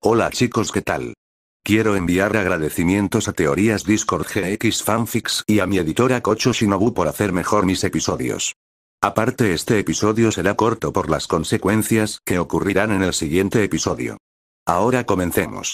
Hola chicos, ¿qué tal? Quiero enviar agradecimientos a Teorías Discord GX Fanfics y a mi editora Kocho Shinobu por hacer mejor mis episodios. Aparte, este episodio será corto por las consecuencias que ocurrirán en el siguiente episodio. Ahora comencemos.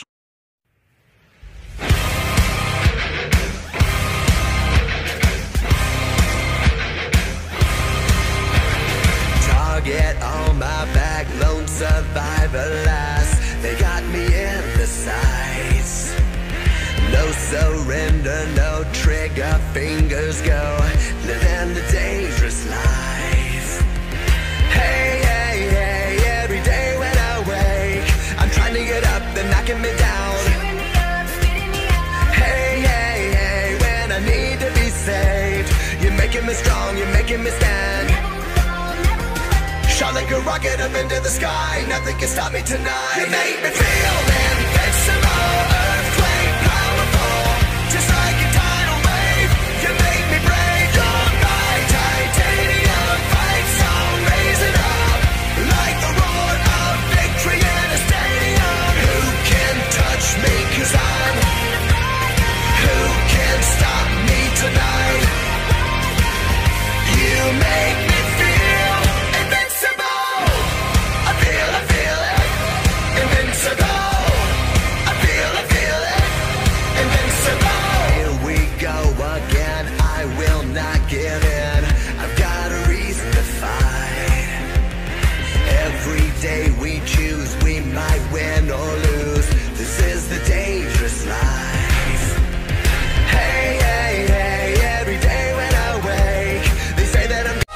Target on my back, lone survivor last. They got me in the sights. No surrender, no trigger, fingers go. Living the dangerous life. Hey, hey, hey, every day when I wake, I'm trying to get up, they're knocking me down. Hey, hey, hey, when I need to be saved, you're making me strong, you're making me stand. Shot like a rocket up into the sky. Nothing can stop me tonight. You make me feel invincible. Earthquake powerful. Just like a tidal wave. You make me brave. You're my titanium fight song. Raising up like the roar of victory in a stadium. Who can touch me? 'Cause I'm. Who can stop me tonight? You make me feel invincible. I feel it. Invincible. I feel it. Invincible. Here we go again. I will not give in. I've got a reason to fight. Every day we choose, we might win or lose. This is the dangerous life. Hey, hey, hey, every day when I wake, they say that I'm.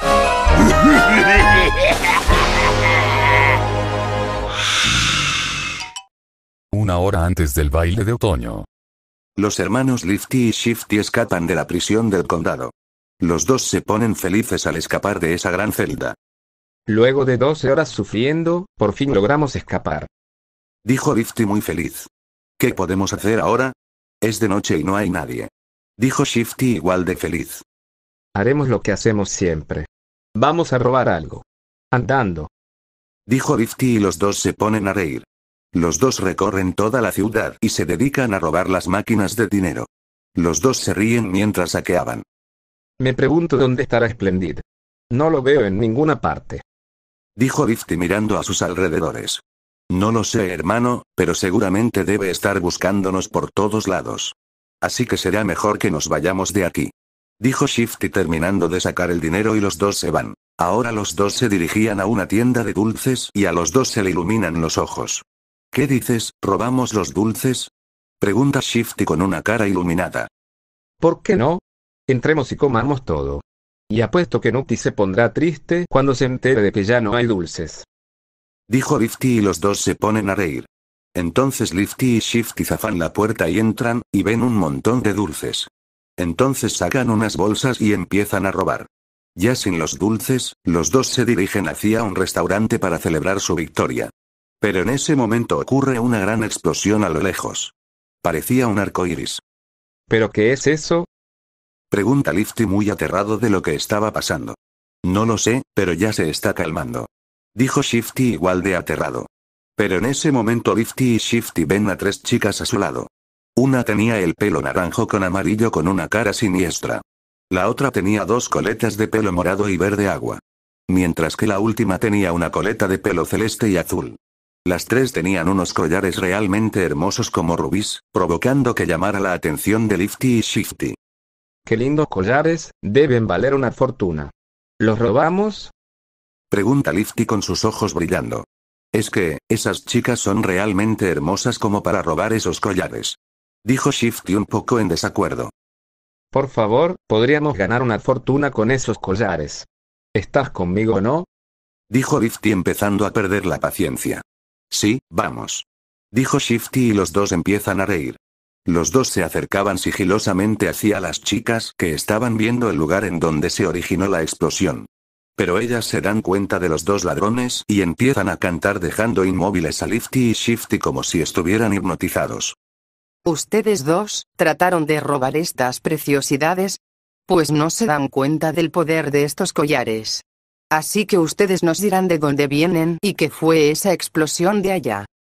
Una hora antes del baile de otoño. Los hermanos Lifty y Shifty escapan de la prisión del condado. Los dos se ponen felices al escapar de esa gran celda. Luego de 12 horas sufriendo, por fin logramos escapar. Dijo Lifty muy feliz. ¿Qué podemos hacer ahora? Es de noche y no hay nadie. Dijo Shifty igual de feliz. Haremos lo que hacemos siempre. Vamos a robar algo. Andando. Dijo Lifty y los dos se ponen a reír. Los dos recorren toda la ciudad y se dedican a robar las máquinas de dinero. Los dos se ríen mientras saqueaban. Me pregunto dónde estará Splendid. No lo veo en ninguna parte. Dijo Lifty mirando a sus alrededores. No lo sé, hermano, pero seguramente debe estar buscándonos por todos lados. Así que será mejor que nos vayamos de aquí. Dijo Shifty terminando de sacar el dinero y los dos se van. Ahora los dos se dirigían a una tienda de dulces y a los dos se le iluminan los ojos. ¿Qué dices, robamos los dulces? Pregunta Shifty con una cara iluminada. ¿Por qué no? Entremos y comamos todo. Y apuesto que Nupty se pondrá triste cuando se entere de que ya no hay dulces. Dijo Lifty y los dos se ponen a reír. Entonces Lifty y Shifty zafan la puerta y entran, y ven un montón de dulces. Entonces sacan unas bolsas y empiezan a robar. Ya sin los dulces, los dos se dirigen hacia un restaurante para celebrar su victoria. Pero en ese momento ocurre una gran explosión a lo lejos. Parecía un arco iris. ¿Pero qué es eso? Pregunta Lifty muy aterrado de lo que estaba pasando. No lo sé, pero ya se está calmando. Dijo Shifty igual de aterrado. Pero en ese momento Lifty y Shifty ven a tres chicas a su lado. Una tenía el pelo naranjo con amarillo con una cara siniestra. La otra tenía dos coletas de pelo morado y verde agua. Mientras que la última tenía una coleta de pelo celeste y azul. Las tres tenían unos collares realmente hermosos como rubíes, provocando que llamara la atención de Lifty y Shifty. Qué lindos collares, deben valer una fortuna. ¿Los robamos? Pregunta Lifty con sus ojos brillando. Es que, esas chicas son realmente hermosas como para robar esos collares. Dijo Shifty un poco en desacuerdo. Por favor, podríamos ganar una fortuna con esos collares. ¿Estás conmigo o no? Dijo Lifty empezando a perder la paciencia. Sí, vamos. Dijo Shifty y los dos empiezan a reír. Los dos se acercaban sigilosamente hacia las chicas que estaban viendo el lugar en donde se originó la explosión. Pero ellas se dan cuenta de los dos ladrones y empiezan a cantar dejando inmóviles a Lifty y Shifty como si estuvieran hipnotizados. ¿Ustedes dos trataron de robar estas preciosidades? Pues no se dan cuenta del poder de estos collares. Así que ustedes nos dirán de dónde vienen y qué fue esa explosión de allá.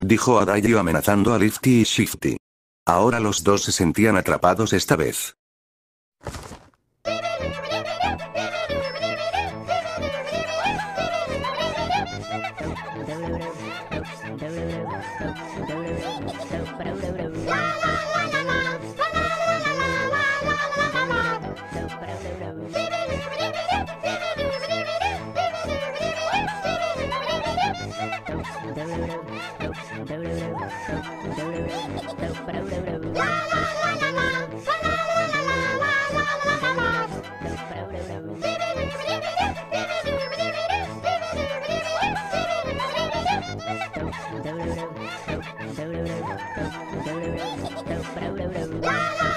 dijo Adagio amenazando a Lifty y Shifty. Ahora los dos se sentían atrapados esta vez. La